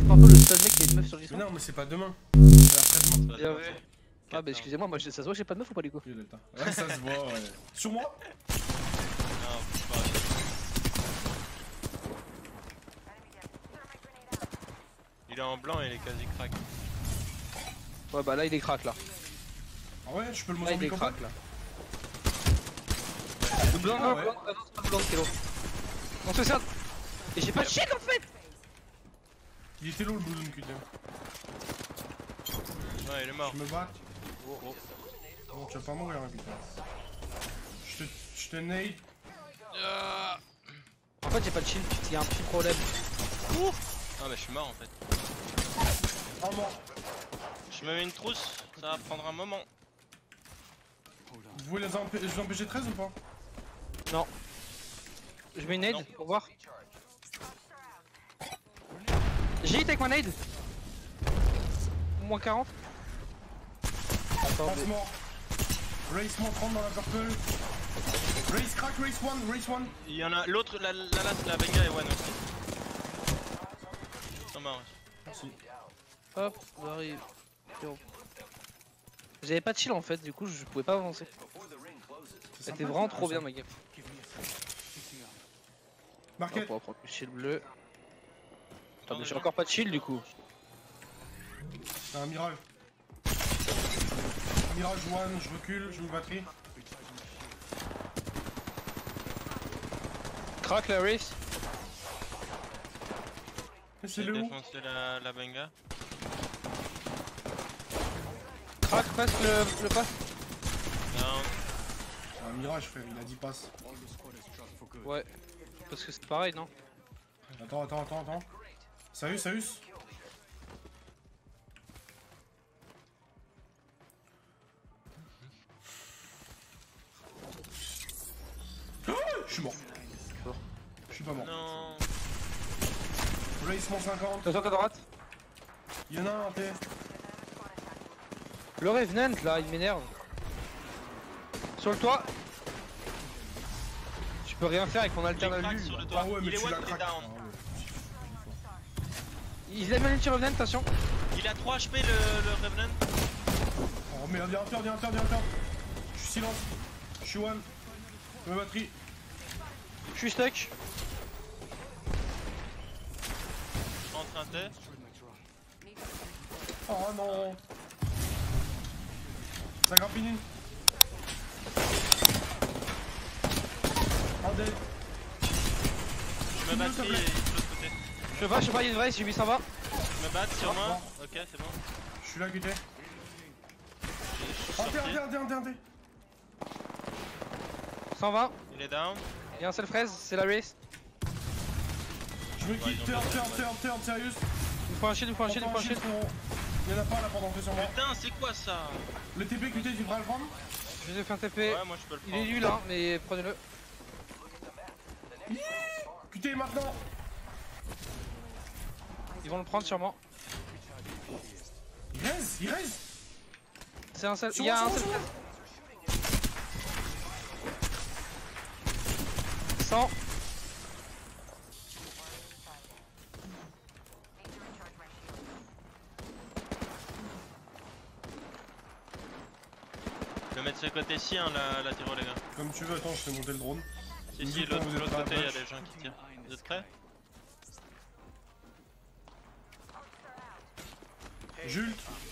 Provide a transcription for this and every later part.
un peu le seul mec qui a une meuf sur le Mais Discord. non, mais c'est pas demain. C'est après-demain. Bien vu. Ah bah excusez-moi, moi ça se voit que j'ai pas de meuf ou pas du coup? Ouais, ça se voit, ouais. Sur moi? Non, pas. Il est en blanc et il est quasi crack. Ouais bah là il est crack là. Ah ouais, je peux le Là il est Mozambique en crack fait. là. Le blanc, Ah blanc, ouais. blanc, blanc, Kélo. On se sert. Et j'ai pas de shield en fait. Il était long le balloon QT. Ouais, il est mort. Je me bats. Oh, oh. Bon, tu vas pas mourir, hein, putain. Je te nade. En fait j'ai pas de shield, il y a un petit problème. Ah, mais je suis mort en fait. Ah mort. Je me mets une trousse, ça va prendre un moment. Vous voulez les empêcher 13 ou pas? Non. Je mets une nade Non. pour voir. J'ai hit avec ma nade. Moins 40. Attends, Passe mort. Race moins 30 dans la purple. Race crack, race 1, race 1. Il y en a l'autre, la Benga et One aussi. Ils sont morts. Merci. hop, on arrive. J'avais pas de shield en fait, du coup je pouvais pas avancer. C'était vraiment trop bien ma game. Marqué. Hop, on va prendre le shield bleu. Attends, mais j'ai encore pas de shield du coup. C'est un mirage. Mirage 1, je recule, je me batterie. Crack la race. Mais c'est J'ai le où? défoncé la Benga. Crack, passe le pass. Non, C'est un mirage frère, il a 10 passes. Ouais. Parce que c'est pareil non? Attends. Salut. Je suis mort. Je suis pas mort. non. Race moins 50. T'as à droite. Il y en a un, t'es. Le Revenant là, il m'énerve. Sur le toit. Je peux rien faire avec mon Il alternat craque nul. sur le toit. Ah ouais, mais Il est tu one, l'as il est crack. down. Ah ouais. Il a mis un petit Revenant, attention. Il a 3 HP le Revenant. Oh merde, y'a un turn. Je suis silence. Je suis one. Ma batterie. Je suis stuck. Je rentre un test. Oh non. Ça grappine une. Un dead. Je me batterie et de l'autre côté. Je sais pas, il est vrai, j'ai 800 va. Je me batte sur moi. Ok, c'est bon. Je suis là, QT. Je suis Ah, sorti. t'es. 120. Il est down. Il y a un seul fraise, c'est la race. Je me Ouais, quitte, ils ont turn, sérieux. Il me faut un shield, il me faut un shield, il me faut un shield. Il y en a pas là pendant que sur moi. Putain, c'est quoi ça? Le TP QT, tu devras le prendre. Je vous ai fait un TP. Ouais, moi je peux le Il prendre. est nul hein, mais prenez-le. QT maintenant. Ils vont le prendre sûrement. Il reste. C'est un seul. Sur Il y a moi, un seul sur moi. fraise. 100. Je vais mettre ce côté-ci, hein, la tiro, les gars. Comme tu veux, attends, je fais monter le drone. Si, Quand vous êtes l'autre pas à côté, il y a match. des gens qui tirent. Vous êtes prêts? Jules.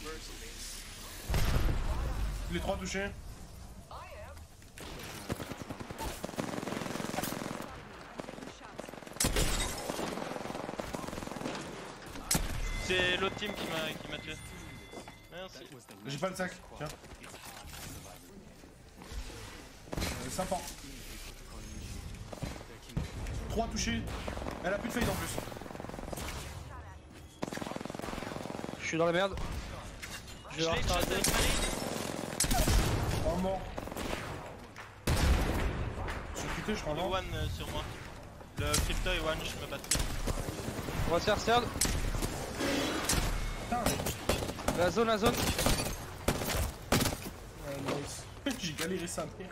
Les 3 touchés. C'est l'autre team qui m'a tué. Merci. J'ai pas le sac, tiens. Sympa. 3 touchés. Elle a plus de fade en plus. Je suis dans la merde. Je l'ai headshot avec ma nade. Oh mort. Sur QT, je crois Le non. one sur moi. Le crypto et one, je me battrai. On va se faire sterd. Putain. La zone. Nice. J'ai galéré sa mère.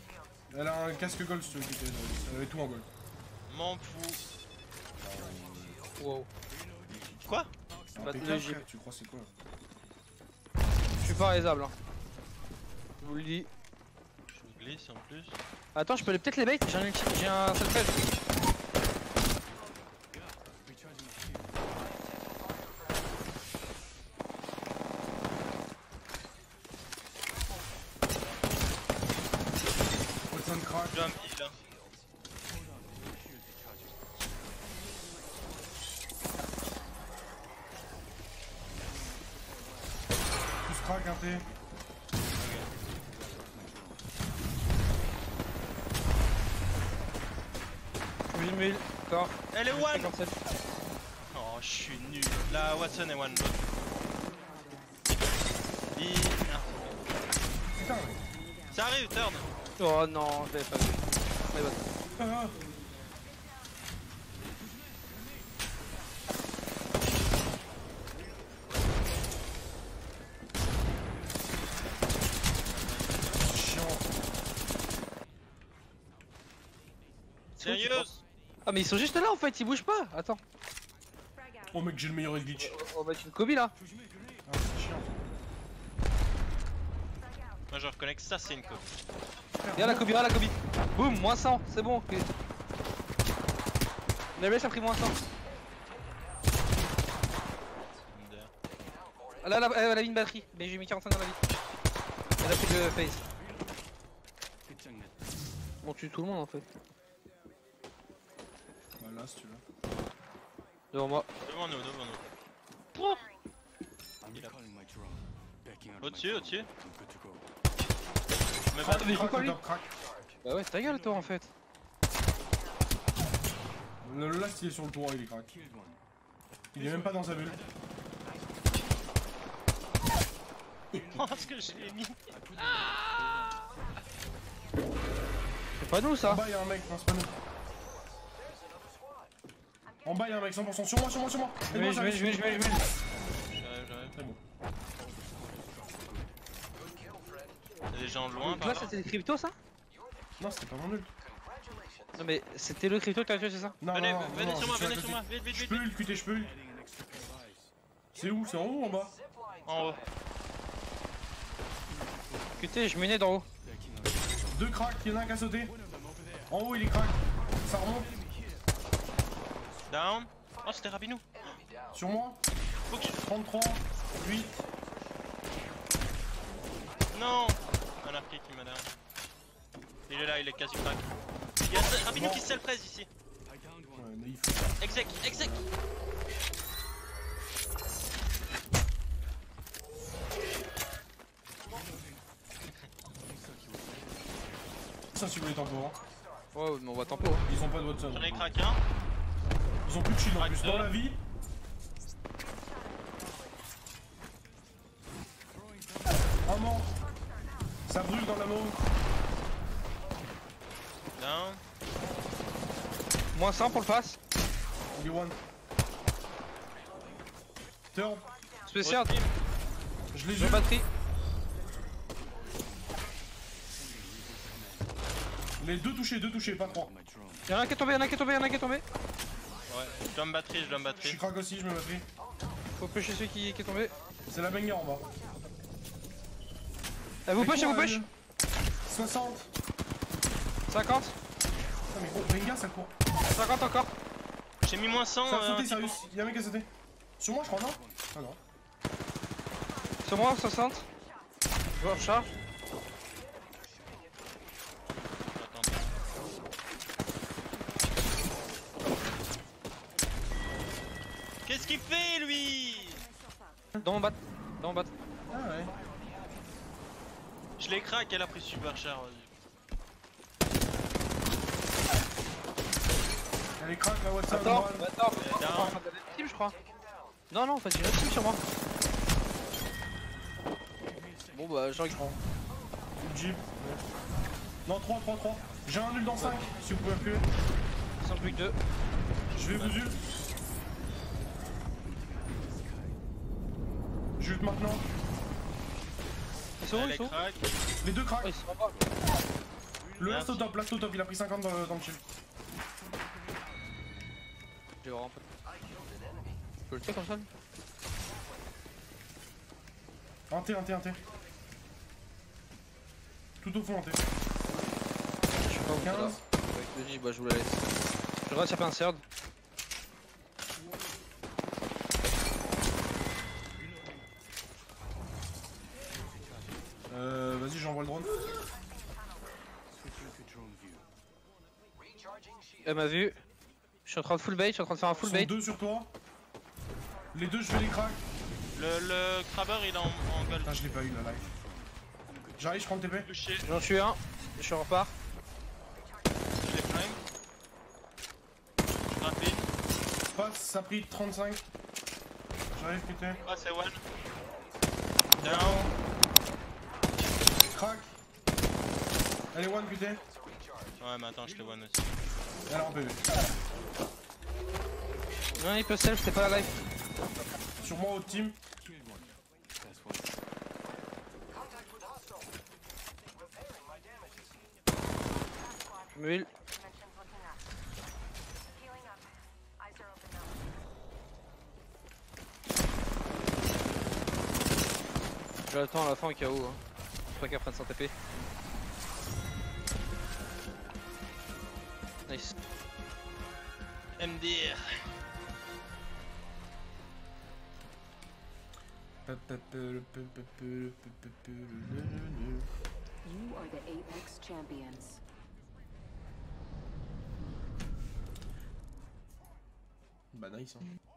Elle a un casque gold si tu veux QT. Elle avait tout en gold. M'en fous. Wow. Quoi? Pas de P4, logique. frère, tu crois c'est quoi? Je suis pas raisable. Hein. Je vous le dis. Je vous glisse en plus. Attends, je peux peut-être les bait. J'ai un self-red. Watson crack. J'ai un petit là. Tous crack, un T. Oui, 1000. Encore. Elle est one! 57. Oh, je suis nul. La Watson est one. L'autre. Ah. Putain, mec. Ça arrive, turn! Oh non, je l'avais pas vu. Mais bon. Ah, chiant. Sérieuse? Ah, mais ils sont juste là en fait, ils bougent pas. Attends. Oh mec, j'ai le meilleur glitch. On va mettre une Kobe là. Ah, c'est chiant. Moi je reconnais que ça c'est une copie. Viens la Kobe, viens la Kobe. Boum, moins 100, c'est bon. Okay. Neves a pris moins 100. Là, elle a mis une batterie, mais j'ai mis 45 dans la vie. Elle a pris le face. On tue tout le monde en fait. Bah là, si tu veux. Devant moi. Devant nous, devant nous. Au-dessus, au-dessus. Mais Ah, mais il faut Crack, quoi lui? top crack. Bah ouais, ta gueule toi en fait. Le last il est sur le toit, il est crack. Il est même pas dans sa bulle. oh, ce que je l'ai mis. C'est pas nous En ça. bas y'a un mec, non c'est pas nous. En bas y'a un mec 100%, sur moi, sur moi, sur moi. Je vais. J'arrive, j'arrive. C'est bon. Y'a des gens loin par Toi là. c'était le crypto ça? Non, c'était pas mon ult. Non mais c'était le crypto que t'as tué c'est ça? Non, Venez, non, non, venez non, sur moi, c'est venez à sur côté. moi. Vite, vite, Je vite, peux vite. ult, QT, je peux ult. C'est où? C'est en haut ou en bas? En haut. QT, je menais d'en haut. Deux cracks, y'en a un qui a sauté. En haut il est crack. Ça remonte. Down. Oh, c'était Rabinou. Sur moi. Faut que je... 33, 8. Non. Un arcade qui m'a down. Il est là, il est quasi crack. Il y a Rabinou qui se self-presse ici. Ouais, naïf. Exec, exec. Ça, si vous voulez tempo. Hein. Ouais, mais on va tempo. Hein. Ils ont pas de Watson. J'en ai crack un. Ils ont plus de shield en Crack plus. deux. Dans la vie. Un mort. Ça brûle dans l'anneau. Down. Moins 100 pour le pass. Il est one. Turn. Spécial. Autre team. Je l'ai J'ai eu. batterie. Les deux touchés, pas trois. Y'en a un qui est tombé, y'en a un qui est tombé, y'en a un qui est tombé. Ouais, je dois me batterie, je dois me Je batterie. suis crack aussi, je me batterie. Faut pêcher celui qui est tombé. C'est la banger en bas. Elle vous push, elle vous push. 60. 50. Ah mais gros, banger ça court. 50 encore. J'ai mis moins 100. Ça a sauté, sérieux. Y'a un mec qui a sauté. Sur moi, je crois, non? Ah non. Sur moi, 60. Je recharge. Attends. Qu'est-ce qu'il fait lui? Dans mon bat. Dans mon bat. Ah ouais. Je l'ai crack, elle a pris super cher. Elle est crack la Watson. Attends, one. attends, down. en train d'aller team, je crois. Non, non, en fait, j'ai une autre team sur moi. Bon, bah, j'en prends. Une Jeep. Non, 3. J'ai un nul dans 5, si vous pouvez appuyer. Ils sont plus que 2. Je vais vous ult. J'ult maintenant. Ils sont où, Elle ils est sont où? crack. Les deux Oh, cracks. ils sont en bas. Le last au top, il a pris 50 dans le shield. J'ai vraiment pas. Je peux le tuer comme ça lui? Un T. Tout au fond, un T. Je sais pas où t'es là. 15. Avec le J, bah je vous la laisse. Je regarde s'il y a pas un third. Vas-y, j'envoie le drone. Elle m'a vu. Je suis en train de full bait, je suis en train de faire un full Ils bait. sont deux sur toi. Les deux, je vais les crack. Le crabber il est en gold. Putain, je l'ai pas eu la live. J'arrive, je prends le TP. Touché, J'en suis un. Je suis en repart. je l'ai flingue. Rapide. Passe, ça a pris 35. J'arrive, putain. Ah, c'est one. Down. Crack. Elle est one, putain. Ouais, mais attends, je l'ai one aussi. Elle est en PV. Non, il peut self, c'était pas la live. Sur moi, autre team. Je me heal. J'attends à la fin au cas où. Hein. Pas qu'elle prenne son TP. Nice. MDR. You are the Apex champions. Bah nice hein.